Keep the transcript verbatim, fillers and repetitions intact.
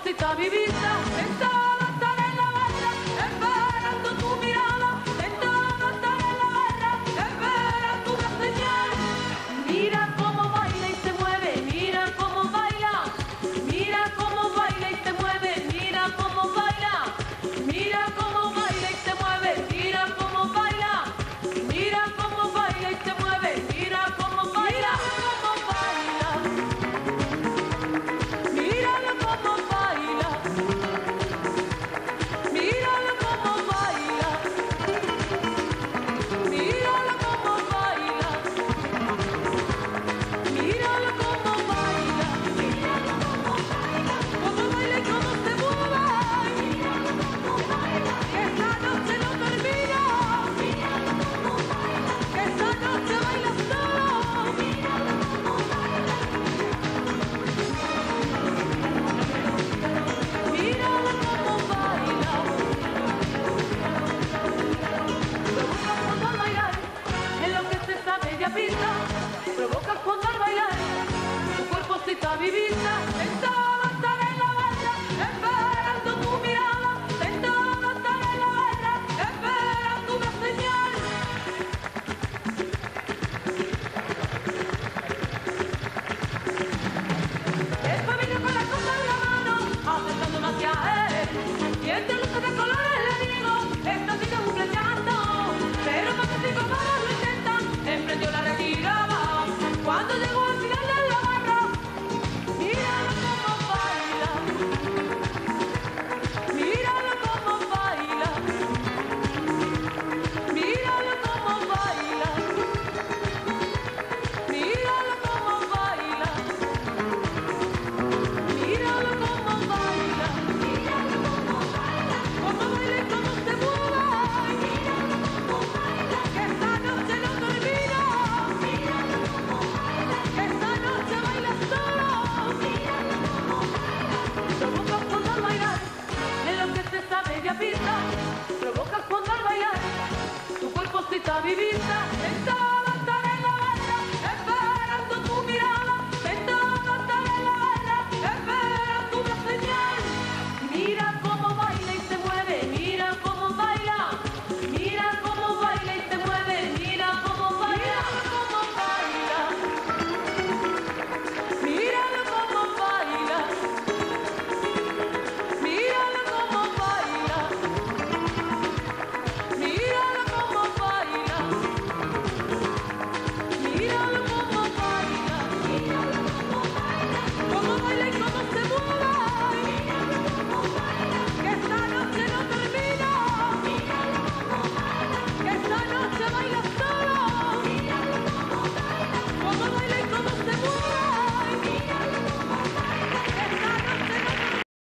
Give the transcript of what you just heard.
cosita vivita, sentada estar en la barra, esperando tu mirada, sentada estar en la barra, esperando una señal. Mira cómo baila y se mueve, mira cómo baila, mira cómo baila y se mueve, mira cómo baila, mira cómo baila y se mueve, mira cómo baila, mira cómo baila y se mueve, mira cómo baila, cómo baila. Míralo cómo baila, míralo cómo baila, míralo cómo baila, míralo cómo baila, cómo baila y cómo se mueve, que esta noche no termina, que esta noche baila solo, míralo cómo baila, provoca cuando al bailar, en lo que se sabe ya pinta, provoca cuando al bailar, tu cuerpocita vivita, sentada estar en la barra, esperando tu mirada, sentada estar en la barra, esperando una señal. Espabila con la copa en la mano, acercándome hacia él. Y entre luces de colores le digo, esta chica es un flechazo. Pero cuando cinco palos lo intentan, emprendió la retirada. Cuando llegó al final de la barra, míralo cómo baila. Míralo cómo baila. Míralo cómo baila. Míralo cómo baila. Míralo cómo baila, míralo cómo baila, cómo baila y cómo se mueve, míralo cómo baila, que esta noche no termina, míralo cómo baila, que esta noche baila solo, míralo cómo baila, provoca cuando al bailar, en lo que se sabe ya pinta, provoca cuando al bailar, tu cuerpocita vivita.